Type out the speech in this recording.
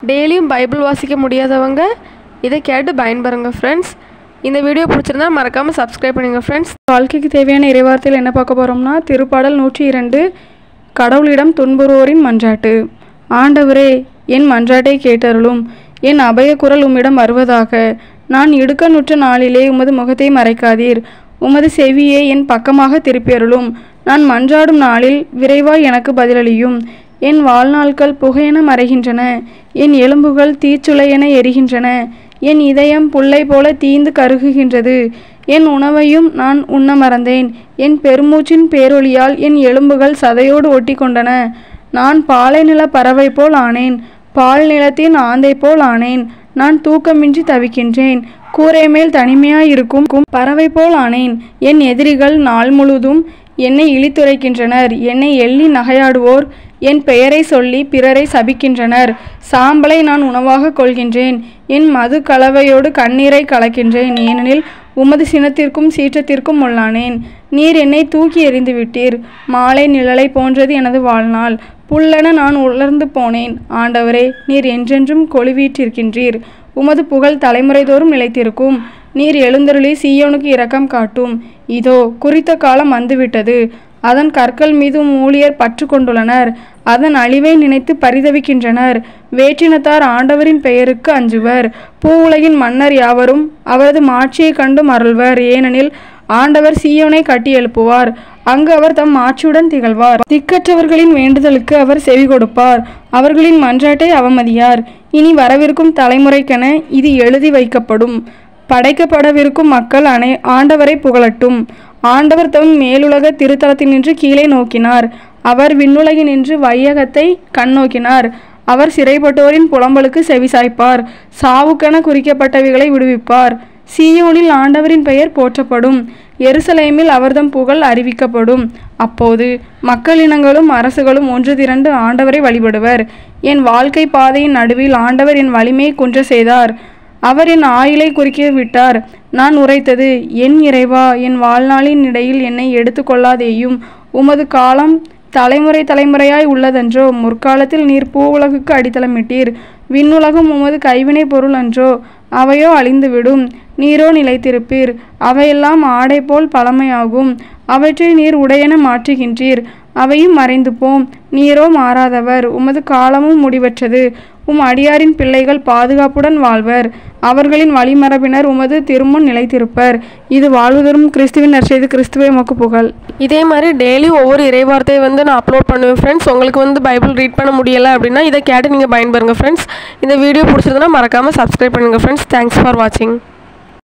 டெய்லியும் பைபிள் வாசிக்க முடியாதவங்க இதை கேட்டு பயன்பெறுங்க ஃப்ரெண்ட்ஸ். இந்த வீடியோ பிடிச்சிருந்தா மறக்காமல் சப்ஸ்கிரைப் பண்ணுங்க ஃப்ரெண்ட்ஸ். வாழ்க்கைக்கு தேவையான இறைவார்த்தையில் என்ன பார்க்க போகிறோம்னா, திருப்பாடல் 102 கடவுளிடம் துன்புறுவோரின் மன்றாட்டு. ஆண்டவரே, என் மன்றாட்டை கேட்டருளும், என் அபய குரல் உம்மிடம் வருவதாக. நான் இடுக்கணுற்ற நாளிலே உமது முகத்தை மறைக்காதீர், உமது செவியை என் பக்கமாக திருப்பியருளும். நான் மன்றாடும் நாளில் விரைவாய் எனக்கு பதிலளியும். என் வாழ்நாட்கள் புகையென மறைகின்றன, என் எலும்புகள் தீச்சுளையென எரிகின்றன, என் இதயம் புல்லை போல தீந்து கருகுகின்றது. என் உணவையும் நான் உண்ண மறந்தேன், என் பெருமூச்சின் பேரொளியால் என் எலும்புகள் சதையோடு ஒட்டி கொண்டன. நான் பாலை நில பறவை போல் ஆனேன், பால் நிலத்தின் ஆந்தை போல் ஆனேன். நான் தூக்கமின்றி தவிக்கின்றேன், கூரை மேல் தனிமையாயிருக்கும் பறவை போல் ஆனேன். என் எதிரிகள் நாள் முழுதும் என்னை இழித்துரைக்கின்றனர். என்னை எள்ளி நகையாடுவோர் என் பெயரை சொல்லி பிறரை சபிக்கின்றனர். சாம்பலை நான் உணவாக கொள்கின்றேன், என் மது கலவையோடு கண்ணீரை கலக்கின்றேன். ஏனெனில் உமது சினத்திற்கும் சீற்றத்திற்கும் உள்ளானேன். நீர் என்னை தூக்கி எறிந்து விட்டீர். மாலை நிழலை போன்றது எனது வாழ்நாள், புல்லென நான் உலர்ந்து போனேன். ஆண்டவரே, நீர் என்றென்றும் கொலுவீற்றிருக்கின்றீர். உமது புகழ் தலைமுறை தோறும் நிலைத்திருக்கும். நீர் எழுந்தருளி சீயோனுக்கு இரக்கம் காட்டும். இதோ குறித்த காலம் வந்துவிட்டது, அதன் கற்கள் மீது ஊழியர் பற்று கொண்டுள்ளனர். அதன் அழிவை நினைத்து பரிதவிக்கின்றனர். வேற்றினத்தார் ஆண்டவரின் பெயருக்கு அஞ்சுவர். பூவுலகின் மன்னர் யாவரும் அவரது மாட்சியை கண்டு மறல்வர். ஏனெனில் ஆண்டவர் சீயோனை கட்டி எழுப்புவார், அங்கு அவர் தம் ஆட்சியுடன் திகழ்வார். திக்கற்றவர்களின் வேண்டுதலுக்கு அவர் செவி கொடுப்பார், அவர்களின் மன்றாட்டை அவமதியார். இனி வரவிருக்கும் தலைமுறைக்கென இது எழுதி வைக்கப்படும். படைக்கப்படவிருக்கும் மக்கள் ஆண்டவரை புகழட்டும். ஆண்டவர் தம் மேலுலக திருத்தலத்தினின்று கீழே நோக்கினார். அவர் விண்ணுலகினின்று வையகத்தை கண்ணோக்கினார். அவர் சிறைப்பட்டோரின் புலம்பலுக்கு செவிசாய்ப்பார், சாவுக்கென குறிக்கப்பட்டவைகளை விடுவிப்பார். சீயோனில் ஆண்டவரின் பெயர் போற்றப்படும், எருசலேமில் அவர்தம் புகழ் அறிவிக்கப்படும். அப்போது மக்களினங்களும் அரசுகளும் ஒன்று திரண்டு ஆண்டவரை வழிபடுவர். என் வாழ்க்கை பாதையின் நடுவில் ஆண்டவர் என் வலிமையை குன்ற செய்தார். அவர் என் ஆயுளை குறுக்கி விட்டார். நான் உரைத்தது, என் இறைவா, என் வாழ்நாளின் இடையில் என்னை எடுத்து கொள்ளாதேயும். உமது காலம் தலைமுறை தலைமுறையாய் உள்ளதன்றோ? முற்காலத்தில் நீர் பூவுலகுக்கு அடித்தளமிட்டீர். விண்ணுலகம் உமது கைவினை பொருள் அன்றோ? அவையோ அழிந்துவிடும், நீரோ நிலைத்திருப்பீர். அவையெல்லாம் ஆடை போல் பழமையாகும், அவற்றை நீர் உடையென மாற்றுகின்றீர். அவையும் மறைந்து போம், நீரோ மாறாதவர். உமது காலமும் முடிவற்றது. அடியாரின் பிள்ளைகள் பாதுகாப்புடன் வாழ்வர். அவர்களின் வழிமரபினர் உமது திருமுன் நிலைத்திருப்பர். இது வாழ்வுதரும் கிறிஸ்துவின் நற்செய்தி. கிறிஸ்துவே உமக்கு புகழ். இதே மாதிரி டெய்லி ஒவ்வொரு இறைவார்த்தையை நான் அப்லோட் பண்ணுவேன் ஃப்ரெண்ட்ஸ். உங்களுக்கு பைபிள் ரீட் பண்ண முடியலை அப்படின்னா இதை கேட்டு நீங்கள் பயன்பெறுங்க ஃப்ரெண்ட்ஸ். இந்த வீடியோ பிடிச்சிருந்தனா மறக்காமல் சப்ஸ்கிரைப் பண்ணுங்கள் ஃப்ரெண்ட்ஸ். தேங்க்ஸ் ஃபார் வாட்சிங்.